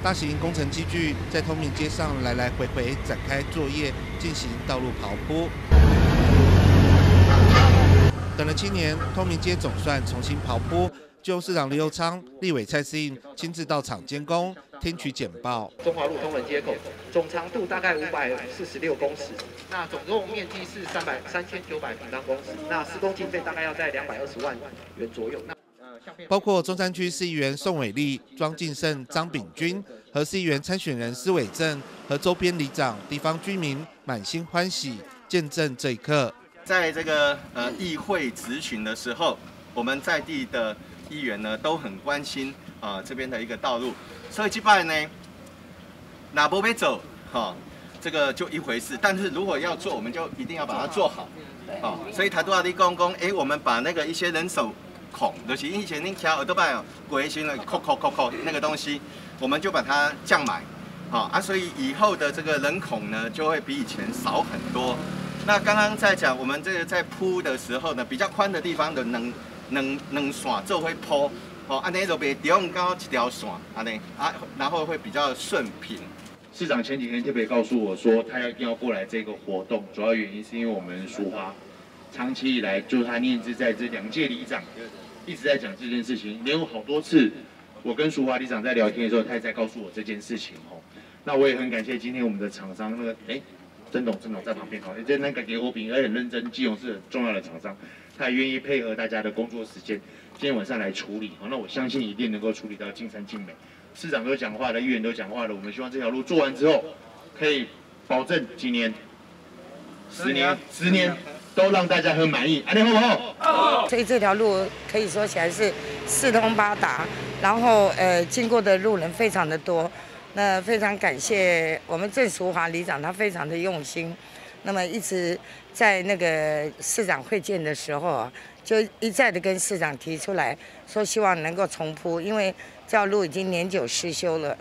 大型工程机具在通明街上来来回回展开作业，进行道路刨铺。等了7年，通明街总算重新刨铺。就市长林右昌、立委蔡适应亲自到场监工，听取简报。 中华路通门街口总长度大概546公尺，那总共面积是3900平方公尺，那施工经费大概要在220万元左右。 包括中山区市议员宋伟立、庄敬胜、张炳军和市议员参选人施伟正和周边里长、地方居民满心欢喜，见证这一刻。 在这个议会质询的时候，我们在地的议员呢都很关心这边的一个道路，所以这摆呢，哪不被走这个就一回事，但是如果要做，我们就一定要把它做好所以台都阿里公公，我们把那个一些人手孔，就是以前恁骑耳朵摆鬼形的扣那个东西，我们就把它降买所以以后的这个人孔呢就会比以前少很多。那刚刚在讲我们这个在铺的时候呢，比较宽的地方的两线就会铺安尼就袂中到一条线安尼然后会比较顺平。 市长前几天特别告诉我说，他一定要过来这个活动，主要原因是因为我们淑华长期以来就是他念兹在兹2届里长一直在讲这件事情，连有好多次我跟淑华里长在聊天的时候，他也在告诉我这件事情那我也很感谢今天我们的厂商那个曾董在旁边这那个给我饼，而且很认真，基隆是很重要的厂商，他也愿意配合大家的工作时间，今天晚上来处理那我相信一定能够处理到尽善尽美。市长都讲话了，议员都讲话了，我们希望这条路做完之后，可以保证几年，10年都让大家很满意，安尼好不好？ 所以这条路可以说起来是四通八达，然后经过的路人非常的多。那非常感谢我们郑淑华里长，他非常的用心。那么一直在那个市长会见的时候就一再的跟市长提出来说，希望能够重铺，因为这条路已经年久失修了。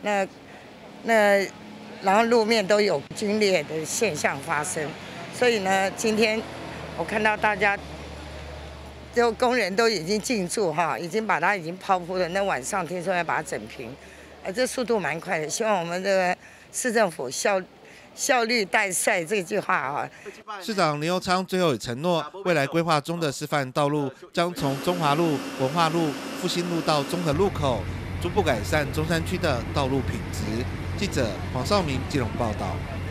然后路面都有龟裂的现象发生，所以呢，今天我看到大家，就工人都已经进驻已经把它刨铺了。那晚上听说要把它整平。这速度蛮快的，希望我们的市政府效率带赛这句话市长林右昌最后也承诺，未来规划中的示范道路将从中华路、文化路、复兴路到中和路口，逐步改善中山区的道路品质。记者黄少明基隆报道。